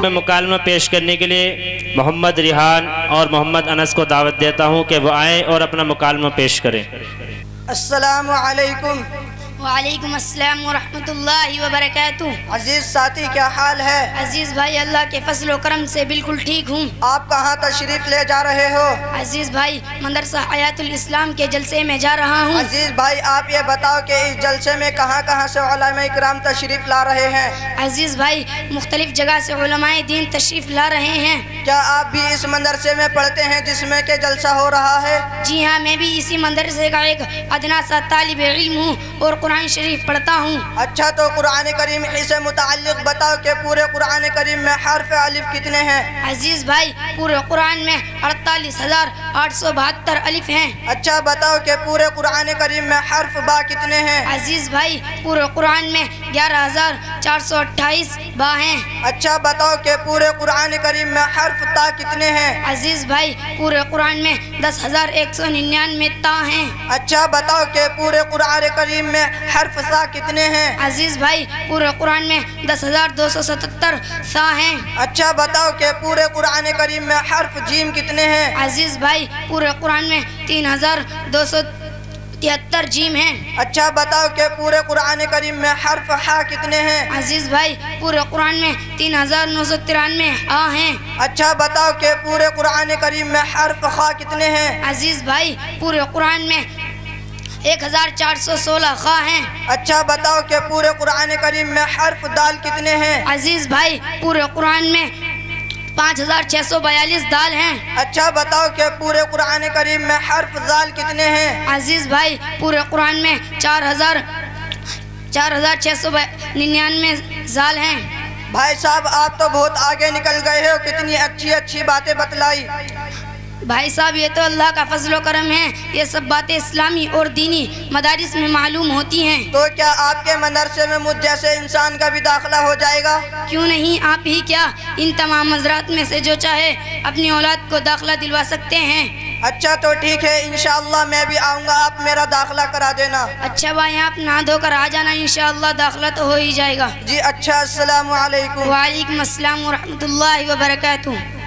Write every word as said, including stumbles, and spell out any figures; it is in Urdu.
میں مکالمہ پیش کرنے کے لیے محمد ریحان اور محمد انس کو دعوت دیتا ہوں کہ وہ آئیں اور اپنا مکالمہ پیش کریں۔ السلام علیکم۔ وعلیکم السلام ورحمۃ اللہ وبرکاتہ۔ عزیز ساتھی کیا حال ہے؟ عزیز بھائی اللہ کے فضل و کرم سے بالکل ٹھیک ہوں۔ آپ کہاں تشریف لے جا رہے ہو؟ عزیز بھائی مدرسہ حیات الاسلام کے جلسے میں جا رہا ہوں۔ عزیز بھائی آپ یہ بتاؤ کہ اس جلسے میں کہاں کہاں سے علماء کرام تشریف لا رہے ہیں؟ عزیز بھائی مختلف جگہ سے علماء دین تشریف لا رہے ہیں۔ کیا آپ بھی اس مدرسے میں پڑھتے ہیں جس میں کہ جلسہ ہو رہا ہے؟ جی ہاں، میں بھی اسی مدرسے کا ایک ادنا سا طالب علم ہوں اور قرآن شریف پڑھتا ہوں۔ اچھا تو قرآن کریم ہی سے متعلق بتاؤ کہ پورے قرآن کریم میں حرف الف کتنے ہیں؟ عزیز بھائی پورے قرآن میں اڑتالیس ہزار آٹھ سو بہتر الف ہیں۔ اچھا بتاؤ کہ پورے قرآن کریم میں حرف با کتنے ہیں؟ عزیز بھائی پورے قرآن میں گیارہ ہزار چار سو اٹھائیس با ہیں۔ اچھا بتاؤ کہ پورے قرآن کریم میں حرف تا کتنے ہیں؟ عزیز بھائی پورے قرآن میں دس ہزار ایک سو ننانوے تا ہیں۔ اچھا بتاؤ کہ پورے قرآن کریم میں حرف سا کتنے ہیں؟ عزیز بھائی پورے قرآن میں دس ہزار دو سو ستتر سا ہیں۔ اچھا بتاؤ کہ پورے قرآن کریم میں حرف جیم کتنے ہیں؟ عزیز بھائی پورے قرآن میں تین ہزار دو سو تہتر جیم ہیں۔ اچھا بتاؤ کہ پورے قرآن کریم میں حرف ہا کتنے ہیں؟ عزیز بھائی پورے قرآن میں تین ہزار نو سو ترانوے آ ہیں۔ اچھا بتاؤ کہ پورے قرآن کریم میں حرف خا کتنے ہیں؟ عزیز بھائی پورے قرآن میں ایک ہزار چار سو سولہ خا ہیں۔ اچھا بتاؤ کہ پورے قرآن کریم میں حرف دال کتنے ہیں؟ عزیز بھائی پورے قرآن میں پانچ ہزار چھ سو بیالیس دال ہیں۔ اچھا بتاؤ کہ پورے قرآن کریم میں حرف زال کتنے ہیں؟ عزیز بھائی پورے قرآن میں چار ہزار چار ہزار چھ سو ننانوے زال ہیں۔ بھائی صاحب آپ تو بہت آگے نکل گئے ہو، کتنی اچھی اچھی باتیں بتلائی۔ بھائی صاحب یہ تو اللہ کا فضل و کرم ہے، یہ سب باتیں اسلامی اور دینی مدارس میں معلوم ہوتی ہیں۔ تو کیا آپ کے مدرسے میں مجھ جیسے انسان کا بھی داخلہ ہو جائے گا؟ کیوں نہیں، آپ ہی کیا ان تمام حضرات میں سے جو چاہے اپنی اولاد کو داخلہ دلوا سکتے ہیں۔ اچھا تو ٹھیک ہے، انشاءاللہ میں بھی آؤں گا، آپ میرا داخلہ کرا دینا۔ اچھا بھائی آپ نہا دھو کر آ جانا، انشاءاللہ داخلہ تو ہو ہی جائے گا۔ جی اچھا، السلام علیکم۔ وعلیکم السلام ورحمۃ اللہ وبرکاتہ۔